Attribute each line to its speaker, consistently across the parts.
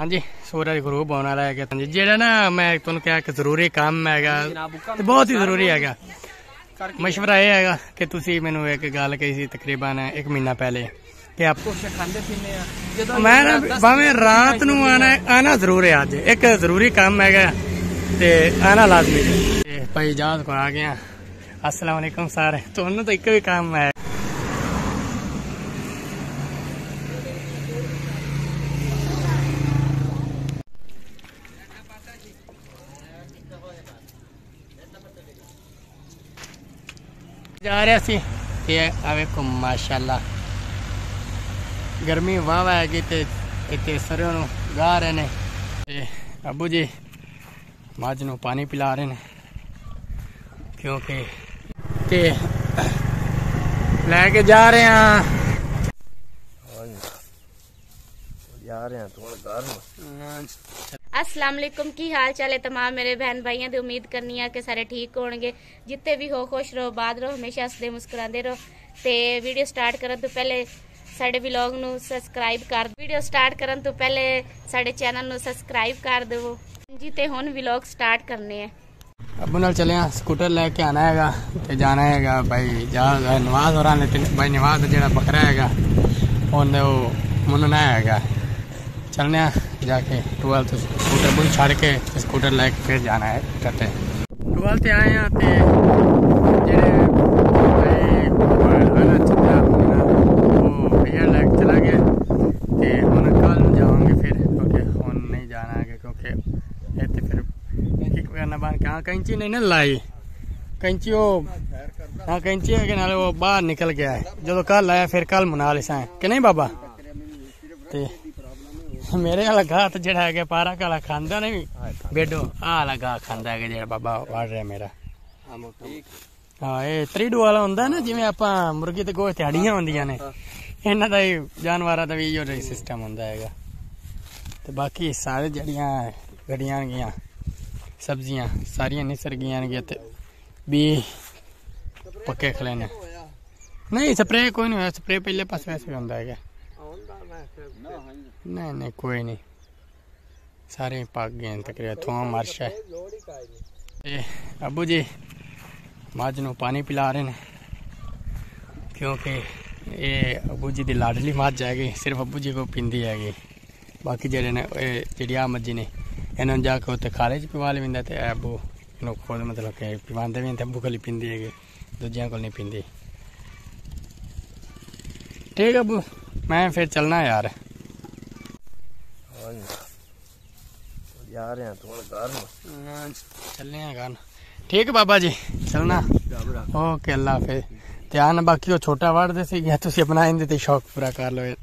Speaker 1: हाँ जी सूरज गरूब होने वाला है जेड़ा ना मैं तुहानू कहा कि जरूरी काम है बहुत ही जरूरी है। मशवरा यह है कि तुसी मैनू एक गल कही सी तकरीबन 1 महीना पहले कि आप मैं ना भावें रात नू आना जरूर है। अज एक जरूरी काम है ते आना लाजमी है। भाई इजाजत को आ गया। अस्सलाम वालेकुम सारे। तुहानू तो एक भी काम है। जा रहा सी वेखो माशाल्लाह गर्मी वाह हैगी ते इतने सरों नू गा रहे ने। अबू जी मझ नू पानी पिला रहे ने क्योंकि ते लैके जा रहे हैं
Speaker 2: अस्सलाम वालेकुम। की हाल चाल है तमाम मेरे बहन भाइयों की। उम्मीद करनी है कि सारे ठीक होंगे। जितने भी हो खुश रहो बाद रहो हमेशा हसदे मुस्कुराते रहो। तो वीडियो स्टार्ट करने तो पहले साडे व्लॉग नू सबसक्राइब कर वीडियो स्टार्ट करने तो पहले साडे चैनल नू सबसक्राइब कर दो जी। ते हुण व्लॉग स्टार्ट करने हैं।
Speaker 1: अबू नाल चले स्कूटर लेके आना है ते जाना है भाई जा नवाज हो रहा ने भाई नवाज जेड़ा बकरा है उन्हें मुनना है। चलने जाके 12 तो स्कूटर बुल छड़ के स्कूटर लेके फिर जाना है करते 12 ते आए हैं ते जेड़े भैया लेके चला गया ते हुण कल जावांगे फिर क्योंकि हुण नहीं जाना है क्योंकि इत्थे फिर की करना बन के। हाँ कैंची नहीं ना लाई कैंची वो हाँ कैंची है कि नाले वो बाहर निकल गया है। जो कल आया फिर कल मना लिसा है कि नहीं बाबा। ते मेरे वाला घा तो जड़ा है पारा काला खांदा नहीं बेडो आला घा खांदा है जेड़ा बाबा वाड़ रहा मेरा। हाँ ये 3 वाला होंदा ना जिवें आपां मुर्गी ते गोश्त हड्डियां होंदियां ने इन्हां दा ही जानवरां दा भी इहो जिहा सिस्टम होंदा हैगा। ते बाकी सारे जड़ियां गड्डियां गियां सब्जियां सारियां निसर गियां ने ते बी पक्के खले ने। नहीं स्प्रे कोई नहीं होया। स्प्रे पहले पास वैसे होंदा है। नहीं नहीं कोई नहीं सारे पक गए तकरीबन थोड़ा मर्श है। अबू जी मझ नू पानी पिला रहे ने क्योंकि ये अबू जी की लाडली मझ हैगी सिर्फ अबू जी को पींदी हैगी। बाकी जेडे ने जी आ मज्जी ने इन्होंने जाके उत्ते खाले च पिवा लेंदा ते अबू इन्हों खुद मतलब कि पिवांदे भी अबू कल पींदी हैगी दूजिया को नहीं पींदी। ठीक अबू मैं फिर चलना यार चलने घर। ठीक है बाबा जी चलना ओके अल्लाह हाफिज। ध्यान बाकी वो छोटा वाड़ दे सी तुम अपना इंदे शौक पूरा कर लो।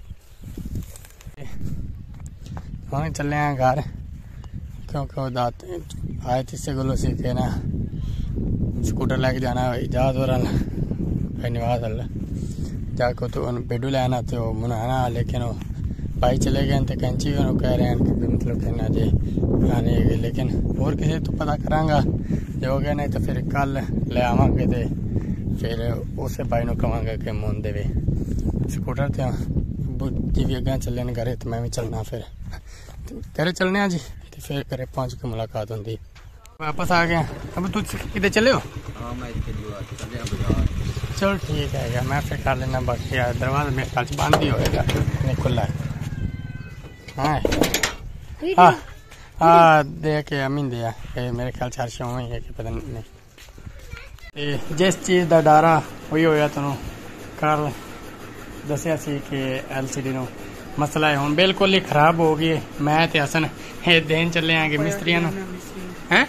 Speaker 1: हाँ चले हैं घर क्योंकि वो दात आए तीसरे गलो सीखे ना स्कूटर लेके जाना इजाज हो रहा धन्यवाद अल्लाह जाको तो बेडू लेना तो मनाना लेकिन वो भाई चले गए तो कैंची भी कह रहे हैं कि मतलब कहना जी आने लेकिन और किसी तो पता करांगा जो हो गया नहीं तो फिर कल ले आवांगे तो फिर उस भाई को कहांगा कि मुन देवे स्कूटर तो जी भी अगर चले घरे तो मैं भी चलना फिर घरे चलने जी तो फिर घरे पहुँच के मुलाकात होंगी। वापस आ गया। अब तू किधर चले हो? चलो ठीक है मैं फिर कर लेना बाकी दरवाजा मेरे ख्याल से बंद ही होएगा नहीं खुला है। हाँ हाँ हाँ दे के अमीन दिया मेरे ख्याल से हर शो ही है कि पता नहीं जिस चीज़ का डर आ वही होया तेनों कल दसिया सी कि LCD नू मसला है हुण बिल्कुल ही खराब हो गई। मैं ते हसन देन चले आए मिस्त्रियों हैं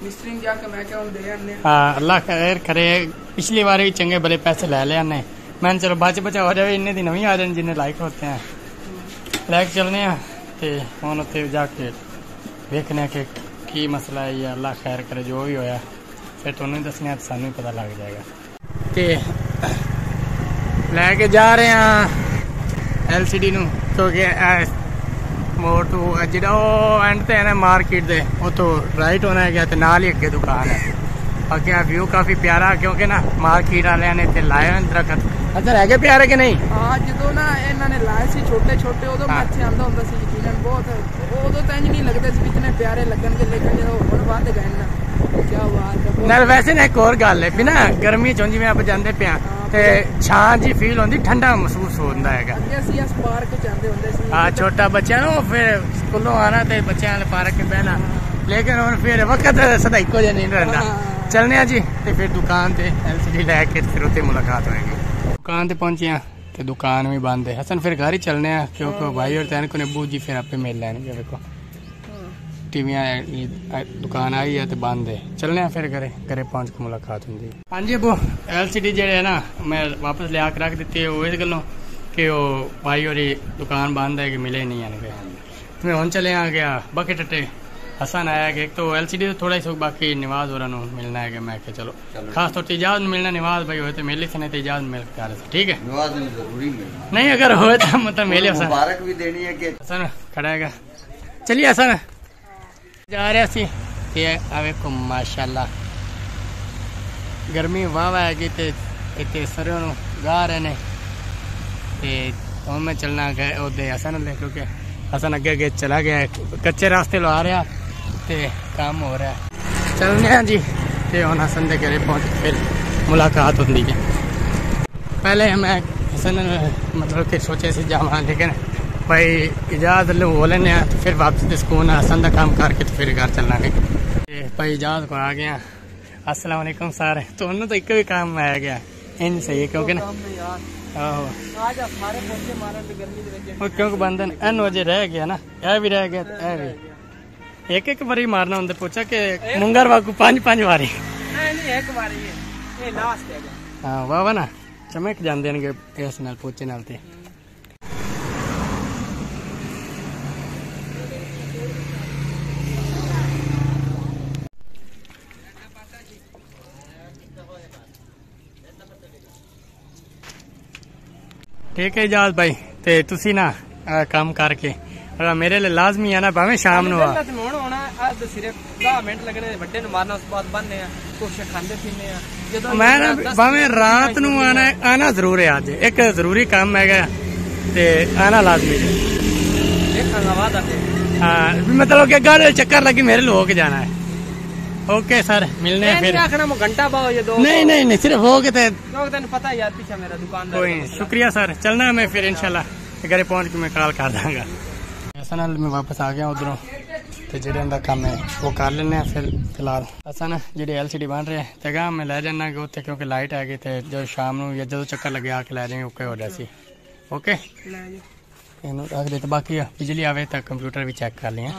Speaker 1: हाँ अल्लाह खैर करे। पिछली बार भी चंगे बड़े पैसे ले लिया ने मैंने चलो बच बचा हो जाए इन्ने दिन भी आ जाए जिन्हें लाइक होते हैं लैके चलने तो हूँ उत्थे जाके देखने की मसला है या अल्लाह खैर करे जो भी होया फिर तुहानू दसने तो सानू पता लग जाएगा। तो लैके जा रहे हैं LCD नू क्योंकि मोड़ तो जो एंड ते है मार्केट दे वो तो राइट होना है गया तो नाल ही अगे दुकान है। बाकी व्यू काफ़ी प्यारा क्योंकि ना मार्केट वाले ने इतने लाए दरखत ਅੱਛਾ ਹੈਗੇ ਪਿਆਰੇ ਕਿ ਨਹੀਂ?
Speaker 3: ਹਾਂ ਜਦੋਂ ਨਾ ਇਹਨਾਂ ਨੇ ਲਾਏ ਸੀ ਛੋਟੇ ਛੋਟੇ ਉਦੋਂ ਮੈਂ ਇੱਥੇ ਆਉਂਦਾ ਹੁੰਦਾ ਸੀ ਯਕੀਨਨ ਬਹੁਤ ਉਦੋਂ ਤਾਂ ਇੰਜ ਨਹੀਂ ਲੱਗਦੇ ਸੀ ਕਿਤਨੇ ਪਿਆਰੇ ਲੱਗਣਗੇ ਲੇਕਿਨ ਜਦੋਂ ਹੁਣ ਵੱਧ ਗਏ ਨਾ ਕੀ ਬਾਤ ਹੈ।
Speaker 1: ਨਾਲ ਵੈਸੇ ਨਾ ਇੱਕ ਹੋਰ ਗੱਲ ਹੈ ਵੀ ਨਾ ਗਰਮੀ ਚੋਂ ਜਿਵੇਂ ਆਪਾਂ ਜਾਂਦੇ ਪਿਆ ਤੇ ਛਾਂ ਜੀ ਫੀਲ ਹੁੰਦੀ ਠੰਡਾ ਮਹਿਸੂਸ ਹੁੰਦਾ ਹੈਗਾ।
Speaker 3: ਅੱਗੇ ਅਸੀਂ ਇਸ ਪਾਰਕ ਜਾਂਦੇ ਹੁੰਦੇ ਸੀ
Speaker 1: ਹਾਂ ਛੋਟਾ ਬੱਚਿਆਂ ਨੂੰ ਫਿਰ ਸਕੂਲੋਂ ਆਣਾ ਤੇ ਬੱਚਿਆਂ ਵਾਲੇ ਪਾਰਕ 'ਚ ਬਹਿਣਾ ਲੇਕਿਨ ਹੁਣ ਫਿਰ ਵਕਤ ਸਦਾ ਇੱਕੋ ਜਿਹਾ ਨਹੀਂ ਰਹਿੰਦਾ। चलने जी तो फिर दुकान से LCD लैके फिर उत्ते मुलाकात होएगी। दुकान से पहुंचे हैं तो दुकान भी बंद है। हसन फिर घर ही चलने हैं क्योंकि भाई और तैन को अबू जी फिर आपे मिल लेंगे। देखो टीवियाँ दुकान आई है तो बंद है। चलने हैं फिर घरे पहुंच के मुलाकात होंगी। हाँ जी अबू LCD जो है ना मैं वापस ले आकर रख दी है वो इस गलों कि वो भाई और दुकान बंद है कि मिले नहीं आने मैं हम चले आ गया बकेट अटे हसन आया कि एक तो LCD तो थोड़ा ही सुख बाकी निवाज और मिलना है कि मैं कि चलो खास तौर पर इजाज़ मिलना निवाज भाई होते मिले से नहीं तो इजाज़ मिल जा रहे ठीक है
Speaker 4: निवाज में जरूरी मिलना
Speaker 1: नहीं अगर हो तो मतलब मिले हसन
Speaker 4: मुबारक भी देनी है कि
Speaker 1: हसन खड़ा है। चलिए हसन जा रहे सी ये आवे को माशाल्लाह गर्मी वाह वाह हैगी ते इतने सरों गा रहे ने ते हम में चलना गए ओदे हसन ले क्योंकि हसन अगे अगे चला गया कच्चे रास्ते लो आ रहा ते काम हो रहा है। चलने हैं जी ते हुन हसन दे घरे पहुंच फिर मुलाकात होती है। पहले मैं हसन मतलब कि सोचे से जावा लेकिन भाई इजाज़त लो हो लेने तो फिर वापसी ते सुकून हसन का काम करके तो फिर घर चलना है। भाई इजाज़त को आ गया। अस्सलाम वालेकुम सर तो तो एक भी काम आया गया इन सही है क्योंकि
Speaker 3: आज हमारे पहुंचे मारन गर्मी दे विच
Speaker 1: क्योंकि बंधन एन वजह रह गया ना यह भी रह गया भी एक एक बारी मारना होंगे पूछा कि मुंगर वाकू पांच बारी
Speaker 3: नहीं एक बारी ये लास्ट है।
Speaker 1: हाँ वाह वाह ना चमक जाते हैं इस नाल पोचे नाल ते ठीक है इजाज़ भाई ते तुसी ना काम करके मेरे लिए लाजमी है ना भावे शाम नु
Speaker 3: होना आज सिर्फ 10 मिनट लगने बड़े नु मारना उस बाद बनने हैं कुछ खांदे पीने हैं जदों
Speaker 1: मैं ना भावे रात नु आना जरूर है। आज एक जरूरी काम है ते आना लाजमी है।
Speaker 3: देखा वादा
Speaker 1: हाँ मतलब कि गाड़ी चक्कर लगी मेरे लिए होके जाना है। ओके सर मिलने हैं फिर
Speaker 3: आखना घंटा पाओ ये दो
Speaker 1: नहीं सिर्फ हो के
Speaker 3: तेन पता यार पीछे मेरा दुकान
Speaker 1: कोई शुक्रिया सर चलना मैं फिर इंशाल्लाह घरे पहुंच के मैं कॉल कर दूंगा। हसन मैं वापस आ गया उधरों तो जेडे अंदा काम है वो कर लेने फिर फिलहाल हसन जेडे LCD बन रहे तो गा मैं लै जाना उत्थे क्योंकि लाइट है गई तो जो शाम को या जो चक्कर लगे आके लै जाएंगे ओके हो जाए ओके रख दे तो बाकी बिजली आवे तो कंप्यूटर भी चेक कर लिया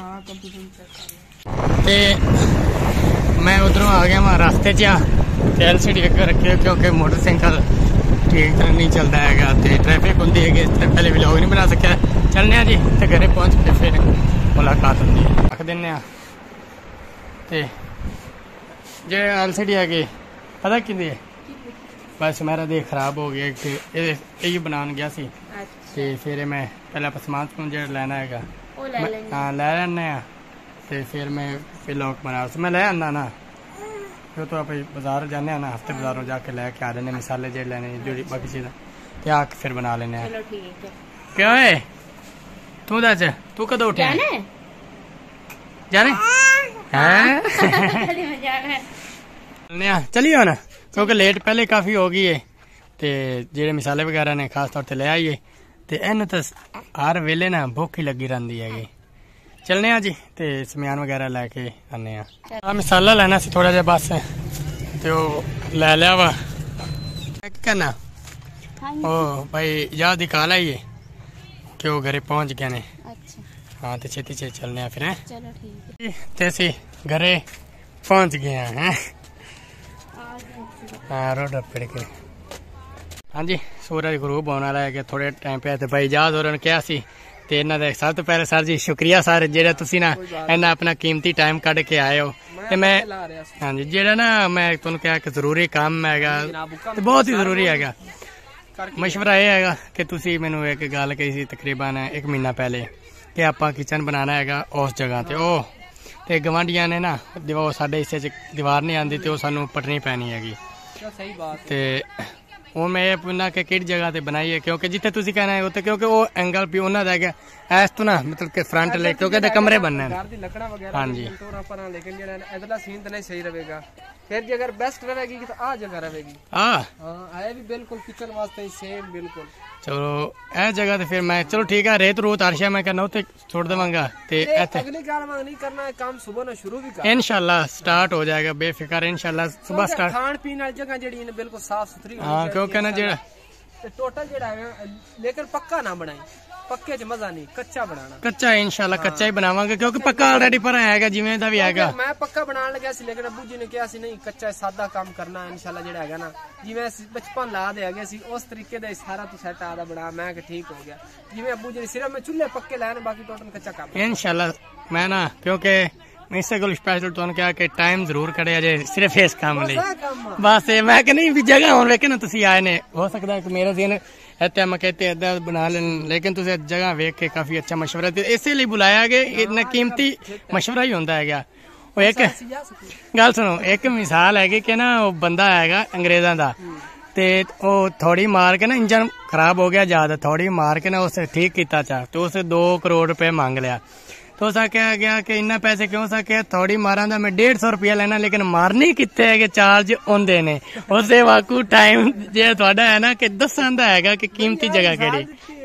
Speaker 1: मैं उधरों आ गया वहाँ रास्ते च LCD रखे क्योंकि मोटरसाइकिल ठीक तरह नहीं चलता है तो ट्रैफिक होती है पहले व्लॉग नहीं बना सकिया। चलने जी तो घरे पहुँच के फिर मुलाकात होती है रख देने तो जो LCD है पता कि बस मेरा देख खराब हो गया यही बनाने गया सी तो फिर मैं पहले आप समान जो लेना है हाँ ले लेने तो फिर मैं व्लॉग बना मैं ले आना ना फिर तो आप बाजार जाने ना हफ्ते बाजारों जाके लेके आ जाने मसाले जेड लेने जो बाकी चीज़ें तो आके फिर बना लेने क्या है तू दस तू कदों उठे जाने चलिए ना क्योंकि लेट पहले काफ़ी हो गई है तो जेडे मसाले वगैरह ने खास तौर पर ले आइए तो इन तो हर वेले ना भुख ही लगी रहती है। चलने जी तो समान वगैरह लैके आने मसाला लेना सी थोड़ा जहा बस तो लै लिया वा करना ओ भाई याद ही कॉल आई है कि वो घरे पहुंच गए ने। हाँ तो छेती छेती चलने फिर हैं घरे पहुंच गए हैं हाँ रोड पड़ के। हाँ जी सूरज ग्रूप होने वाला है कि थोड़े टाइम पे भाई इजाज़ और क्या सी तो इन्हों का सब तो पहले सर जी शुक्रिया सर जेड़ा तुसी ना इन्ना अपना कीमती टाइम कढ़ के आए हो तो मैं हाँ जी जेड़ा ना मैं तुहानू कहा कि जरूरी काम हैगा तो बहुत ही जरूरी हैगा। मशवरा ये हैगा कि तुसी मैनू एक गल कही सी तकरीबन 1 महीना पहले कि आपां किचन बनाना हैगा उस जगह ते ओ ते गवांढियां ने ना साडे हिस्से च दीवार नहीं आंदी ते ओ सानू पटनी पैनी हैगी ते ਹੁਣ ਮੈਂ ਇਹ ਪੁੱਛਣਾ ਕਿ ਕਿਹੜੀ ਜਗ੍ਹਾ ਤੇ ਬਣਾਈ ਹੈ, ਕਿਉਂਕਿ ਜਿੱਥੇ ਤੁਸੀਂ ਕਹਿਣਾ ਹੈ ਉੱਥੇ, ਕਿਉਂਕਿ ਉਹ ਐਂਗਲ ਵੀ ਉਹਨਾਂ ਦਾ ਹੈਗਾ ਇਸ ਤੋਂ ਨਾ, ਮਤਲਬ ਕਿ ਫਰੰਟ ਲੈ, ਕਿਉਂਕਿ ਇਹਦੇ ਕਮਰੇ ਬਣਨੇ ਨੇ।
Speaker 3: घर दी लकड़ा वगैरह
Speaker 1: हाँ जी।
Speaker 3: तोरा पर लेकिन जेड़ा इधरला सीन तो नहीं सही रहेगा। फिर जे अगर बेस्ट रहेगी तो आ जगह रहेगी।
Speaker 1: हाँ
Speaker 3: हां आए भी बिल्कुल किचन वास्ते ही सेम बिल्कुल।
Speaker 1: चलो ਇਹ ਜਗ੍ਹਾ ਤੇ ਫਿਰ ਮੈਂ ਚਲੋ ਠੀਕ ਹੈ, ਰੇਤ ਰੋਤ ਅਰਸ਼ਾ ਮੈਂ ਕਹਿੰਦਾ ਉੱਥੇ ਛੋੜ ਦੇਵਾਂਗਾ ਤੇ ਇੱਥੇ
Speaker 3: अगली कार में नहीं करना है काम, सुबह ना शुरू भी कर
Speaker 1: इंशाल्लाह स्टार्ट हो जाएगा, बेफिक्र इंशाल्लाह सुबह स्टार्ट।
Speaker 3: खान पीने वाली जगह जेड़ी ने बिल्कुल साफ सुथरी
Speaker 1: हाँ क्योंकि ना जेड़ा
Speaker 3: टोटल जेड़ा है लेकिन पक्का ना बनाई, पक्के च मजा नहीं, कच्चा बनाना।
Speaker 1: ਕੱਚਾ इंशाल्लाह ਕੱਚਾ ਹੀ ਬਣਾਵਾਂਗੇ, ਕਿਉਂਕਿ ਪੱਕਾ ਆਲਰੇਡੀ ਪਰ ਹੈਗਾ ਜਿਵੇਂ ਦਾ ਵੀ ਹੈਗਾ।
Speaker 3: मैं पक्का बनाने लगा सी लेकिन अबू जी ने कहा सी नहीं कच्चा सादा काम करना है इंशाल्लाह जेड़ा हैगा ना, जिवें बचपन ला दे गए सी उस तरीके दा सारा तो सेट आदा बना। मैं कि ठीक हो गया, जिवें अबू जी ने सिर्फ में चूल्हे पक्के लाए बाकी टोटल कच्चा काम
Speaker 1: इंशाल्लाह। मैं ना क्योंकि मैं इसे को स्पेशल तो क्या कि टाइम जरूर कड़े अजे सिर्फ इस काम ਲਈ बस मैं कि नहीं भी जगह ਹੁਣ ਵੇਖ ਨਾ ਤੁਸੀਂ ਆਏ ਨੇ, ਹੋ ਸਕਦਾ ਹੈ ਕਿ ਮੇਰਾ ਦਿਨ ਇੱਥੇ ਮੈਂ कहते इदा बना लें, लेकिन ਤੁਸੀਂ जगह ਵੇਖ ਕੇ ਕਾਫੀ अच्छा मशवरा ਤੇ ਇਸੇ ਲਈ ਬੁਲਾਇਆ ਕਿ ਇਤਨਾ ਕੀਮਤੀ ਮਸ਼ਵਰਾ ਹੀ ਹੁੰਦਾ ਹੈਗਾ। ਉਹ ਇੱਕ ਗੱਲ ਸੁਣੋ, ਇੱਕ ਮਿਸਾਲ ਹੈਗੀ ਕਿ ਨਾ ਉਹ ਬੰਦਾ ਹੈਗਾ ਅੰਗਰੇਜ਼ਾਂ ਦਾ ਤੇ ਉਹ ਥੋੜੀ ਮਾਰ ਕੇ ਨਾ ਇੰਜਨ ਖਰਾਬ ਹੋ ਗਿਆ ਜ਼ਿਆਦਾ, ਥੋੜੀ ਮਾਰ ਕੇ ना उसे ठीक किया चाह तो उसे 2 करोड़ रुपए मांग लिया। तो उसा कहा गया कि इन्ना पैसे क्यों सा क्या थोड़ी मारा था मैं 150 रुपया लेना, लेकिन मारने कितने है कि चार्ज आंदे ने उससे वाकू टाइम जे थोड़ा है ना कि दसांदा हैगा कि कीमती जगह केड़ी,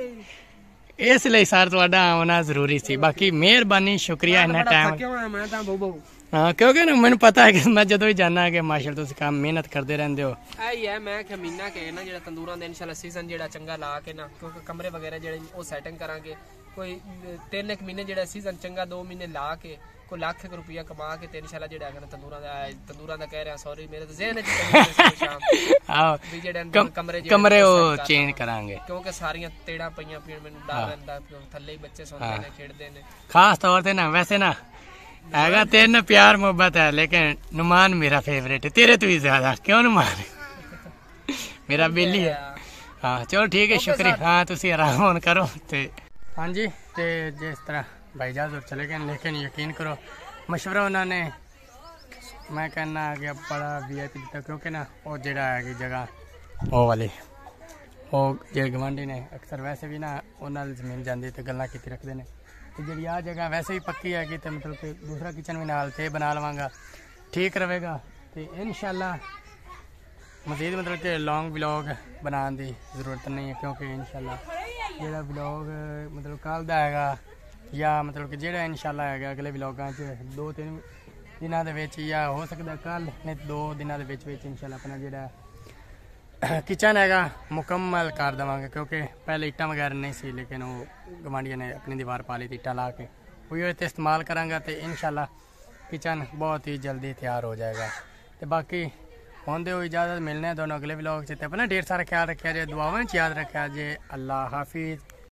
Speaker 1: इसलिए सर थोड़ा आना जरूरी सी। बाकी मेहरबानी शुक्रिया इन्ना टाइम। हाँ क्योंकि ना मैंने पता है कि मैं जो भी जाना है कि माशाल्लाह तुम काम मेहनत करते रहते हो।
Speaker 3: आई है मैं कि महीना के ना जेड़ा तंदूरां दे इंशाल्लाह सीजन जेड़ा चंगा ला के ना, क्योंकि कमरे वगैरह जेड़े ओ सेटिंग करांगे, कोई 3 महीने जेड़ा सीजन चंगा 2 महीने ला के कोई लाख रुपया कमा के ते इंशाल्लाह जेड़ा है तंदूरां दा कह रहा सॉरी मेरे तो ज़हन च
Speaker 1: आओ
Speaker 3: भी जेड़े
Speaker 1: कमरे वो चेंज करांगे,
Speaker 3: क्योंकि सारियां तेड़ा पईयां पीण मैनू डर रहिंदा थल्ले ही बच्चे सौंदे ने खेडदे ने।
Speaker 1: खास तौर ते ना वैसे ना हैगा तेरे ना प्यार मोहब्बत है, लेकिन नुमान मेरा फेवरेट है तेरे तो भी ज्यादा। क्यों नुमान मेरा बेली है। हाँ चलो ठीक है शुक्रिया। हाँ तुसी आराम होन करो ते हाँ जी। ते जिस तरह भाई जहाज चले गए, लेकिन यकीन करो मशवरा उन्होंने मैं कहना आ गया बड़ा VIP दिता, क्योंकि ना वो जड़ा है जगह वो वाली वो जो गवांढी ने अक्सर वैसे भी ना उन्होंने जमीन जाती तो गल्लां कीती रखते हैं। तो जी आ जगह वैसे ही पक्की हैगी तो मतलब कि दूसरा किचन भी नाल ते बना लवांगा, ठीक रहेगा। तो इंशाल्लाह मजीद मतलब कि लॉन्ग व्लॉग बनाने की जरूरत नहीं है, क्योंकि इंशाल्लाह जेड़ा व्लॉग मतलब कल दा हैगा या मतलब कि जेड़ा इंशाल्लाह हैगा अगले व्लॉगां च 2-3 दिनां दे विच या हो सकदा कल नहीं 2 दिनां दे विच इंशाल्लाह अपना जेड़ा किचन हैगा मुकम्मल कर देवांगे, क्योंकि पहले ईटा वगैरह नहीं सी, लेकिन वो गवांढियों ने अपनी दीवार पा ली थी ईटा ला के, वही इत्थे इस्तेमाल करांगा तो इंशाल्लाह किचन बहुत ही जल्दी तैयार हो जाएगा। तो बाकी होंदे हो इजाज़त, मिलने दोनों अगले व्लॉग से। अपना ढेर सारा ख्याल रखा जे, दुआवां याद रखा जे। अल्लाह हाफिज़।